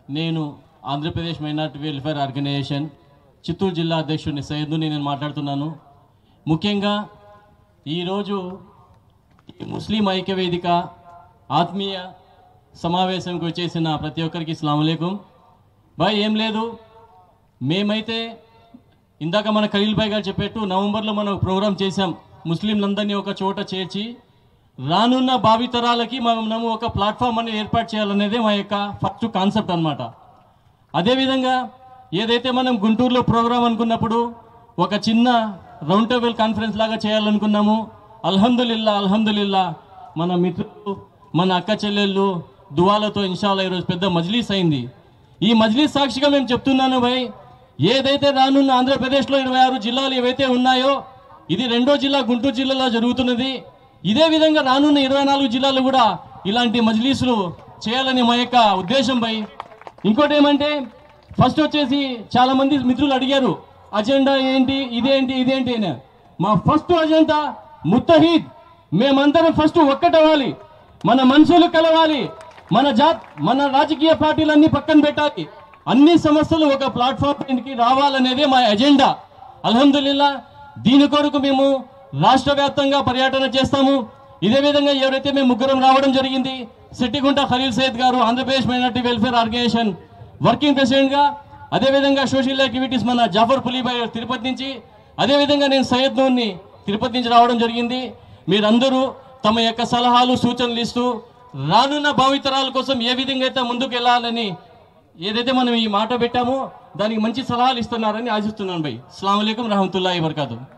నేను Andhra Pradesh minority welfare organisation Chittoor జిల్లా అధ్యక్షుడిని సయ్యద్ని నేను మాట్లాడుతున్నాను. ముఖ్యంగా ఈరోజు ముస్లిం ఐక్యవేదిక ఆత్మీయ సమావేశంకి వచ్చేసిన ప్రతి ఒక్కరికి అస్సలాము అలైకుం. భాయ్ ఏం లేదు, మేమైతే ఇందాక మన ఖలీల్ భాయ్ గారు చెప్పేట్టు నవంబర్లో మనం ప్రోగ్రాం చేశాం. ముస్లింలందరినీ ఒక చోట చేర్చి రానున్న భావితరాలకి మనము ఒక ప్లాట్ఫామ్ అనేది ఏర్పాటు చేయాలనేదే మా యొక్క ఫస్ట్ కాన్సెప్ట్ అన్నమాట. అదేవిధంగా ఏదైతే మనం గుంటూరులో ప్రోగ్రాం అనుకున్నప్పుడు ఒక చిన్న రౌండ్ టేబుల్ కాన్ఫరెన్స్ లాగా చేయాలనుకున్నాము. అల్హమ్దులిల్లా మన మిత్రులు మన అక్క చెల్లెళ్ళు దువాలతో ఇన్షాల్లా ఈరోజు పెద్ద మజ్లీస్ అయింది. ఈ మజ్లీస్ సాక్షిగా మేము చెప్తున్నాను భయ్, ఏదైతే రానున్న ఆంధ్రప్రదేశ్లో 26 జిల్లాలు ఏవైతే ఉన్నాయో ఇది రెండో జిల్లా గుంటూరు జిల్లాలో జరుగుతున్నది. ఇదే విధంగా రానున్న 24 జిల్లాలు కూడా ఇలాంటి మజ్లీసులు చేయాలని మా యొక్క ఉద్దేశం భయ్. ఇంకోటి ఏమంటే ఫస్ట్ వచ్చేసి చాలా మంది మిత్రులు అడిగారు అజెండా ఏంటి, ఇదేంటి అని. మా ఫస్ట్ అజెండా ముత్తహీద్, మేమందరం ఫస్ట్ ఒక్కటవ్వాలి, మన మనుషులు కలవాలి, మన రాజకీయ పార్టీలన్నీ పక్కన పెట్టాలి, అన్ని సమస్యలు ఒక ప్లాట్ఫామ్కి రావాలనేదే మా ఎజెండా. అల్హమ్దులిల్లా దీని కొరకు మేము రాష్ట్ర వ్యాప్తంగా పర్యటన చేస్తాము. ఇదే విధంగా ఎవరైతే మేము ముగ్గురం రావడం జరిగింది, సిట్టిగుంట ఖలీల్ సయ్యద్ గారు Andhra Pradesh minority welfare organisation working president గా, అదేవిధంగా సోషల్ యాక్టివిటీస్ మన జాఫర్ పులీబాయ్ తిరుపతి నుంచి, అదేవిధంగా నేను సయ్యద్ నూర్ని తిరుపతి నుంచి రావడం జరిగింది. మీరందరూ తమ యొక్క సలహాలు సూచనలు ఇస్తూ రానున్న భావితరాల కోసం ఏ విధంగా అయితే ముందుకు వెళ్ళాలని ఏదైతే మనం ఈ మాట పెట్టామో దానికి మంచి సలహాలు ఇస్తున్నారని ఆశిస్తున్నాను భయ్. అస్సలాము అలైకుం రహమతుల్లాహి వబరకాతుహు.